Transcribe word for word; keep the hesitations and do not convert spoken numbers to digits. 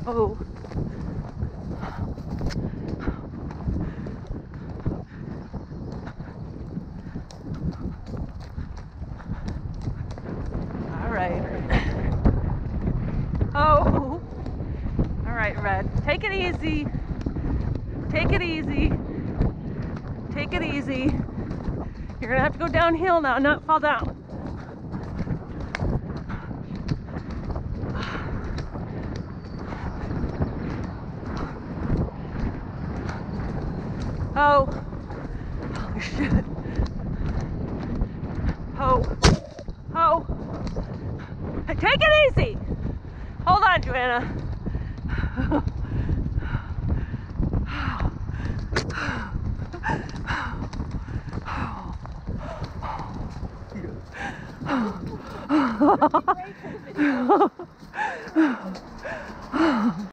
Oh. All right. Oh. All right, Red. Take it easy. Take it easy. Take it easy. You're gonna have to go downhill now, not fall down. Oh. Holy shit. Oh. Oh. Take it easy. Hold on, Joanna.